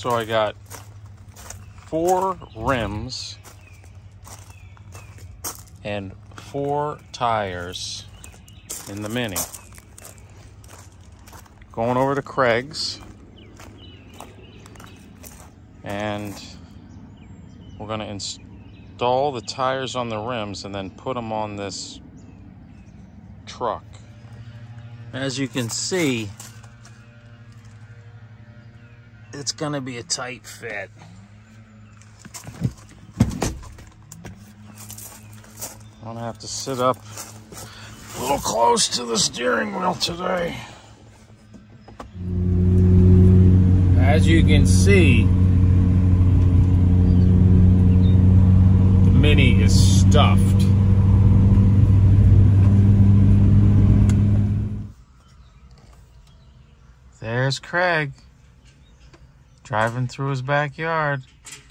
So I got 4 rims and 4 tires in the Mini. Going over to Craig's, and we're going to install the tires on the rims and then put them on this truck. As you can see, it's going to be a tight fit. I'm going to have to sit up a little close to the steering wheel today. As you can see, the Mini is stuffed. There's Craig, driving through his backyard.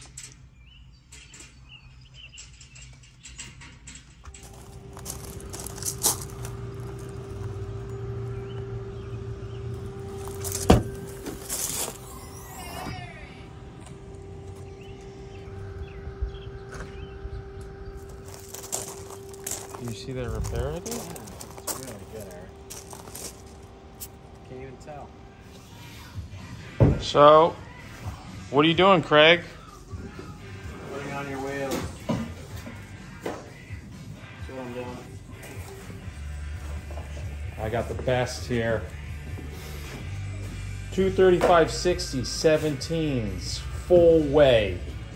Do you see that repair I did? It's really good, Eric. Can't even tell. So, what are you doing, Craig? Putting on your wheels. That's what I'm doing. I got the best here. 235/60 17s, full way.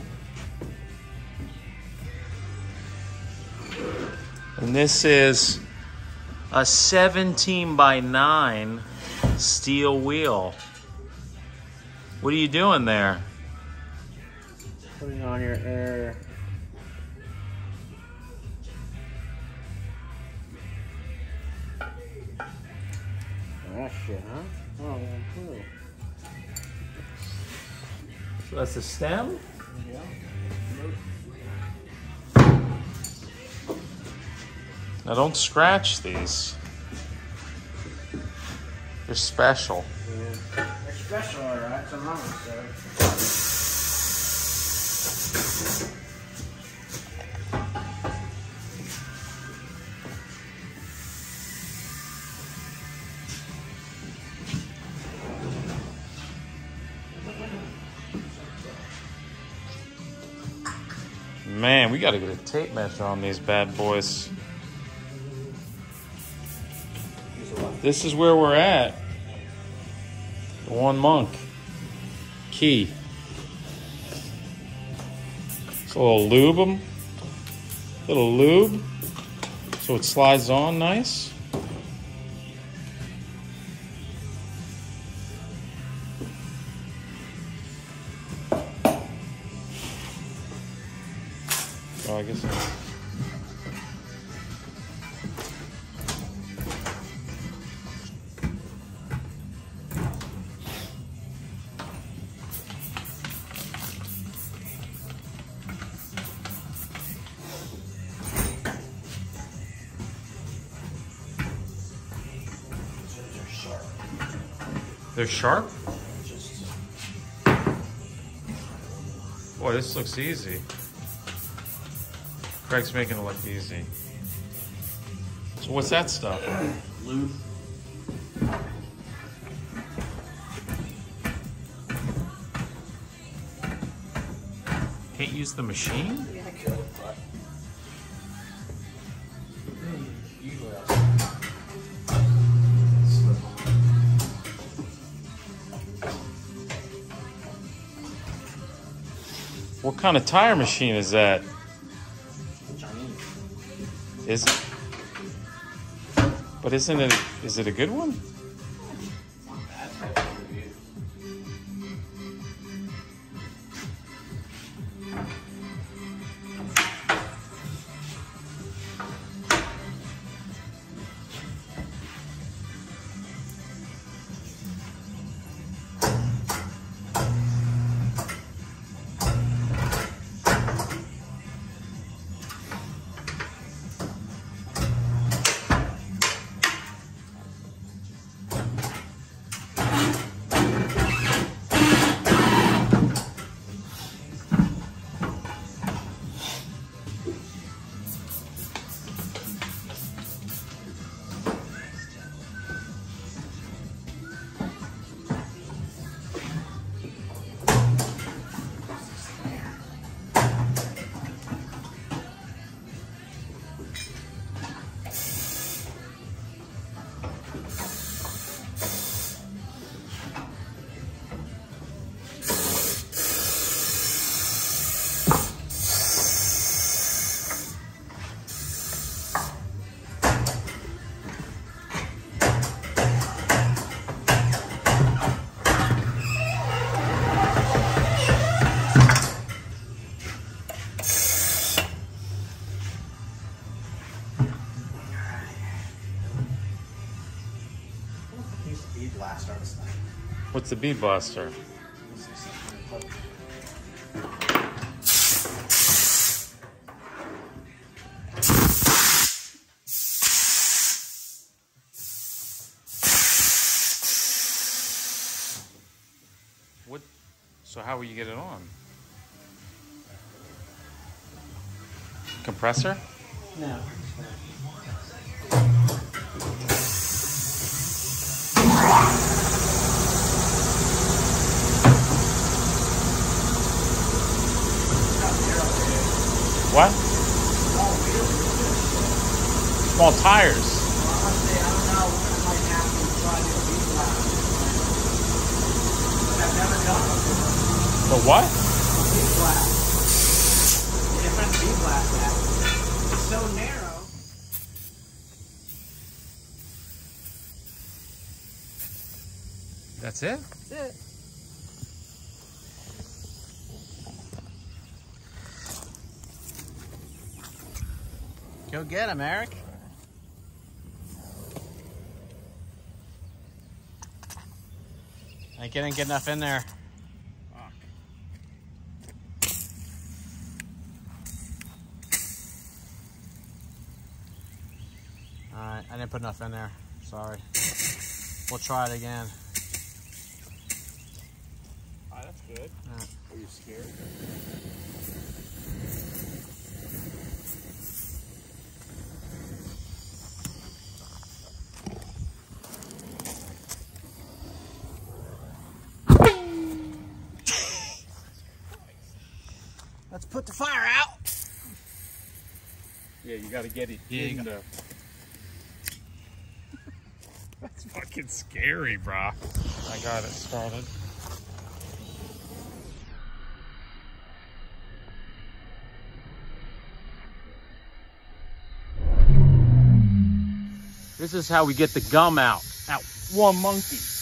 And this is a 17x9 steel wheel. What are you doing there? Putting on your air. That shit, huh? Oh, yeah, cool. So that's the stem? Yeah. Now don't scratch these. They're special. Yeah. They're special, alright. Something wrong with that. Man, we gotta get a tape measure on these bad boys. This is where we're at. The One Monk key. It's a little lube 'em. Little lube. So it slides on nice. Oh, I guess. They're sharp? Boy, this looks easy. Craig's making it look easy. So what's that stuff? Lube. Can't use the machine? Yeah, I could, but... What kind of tire machine is that? Is it? But isn't it? Is it a good one? What's the bead blaster? What? So how will you get it on? Compressor? No. What? Small tires. Honestly, I don't know. I might have to try to bead blast. But I've never done it before. The what? Bead blast. Different bead blast that. It's so narrow. That's it? That's it. Go get him, Eric. I didn't get enough in there. Alright, I didn't put enough in there. Sorry. We'll try it again. Oh, that's good. Are you scared? Let's put the fire out. Yeah, you gotta get it in the... That's fucking scary, bro. I got it started. This is how we get the gum out. Out one monkey.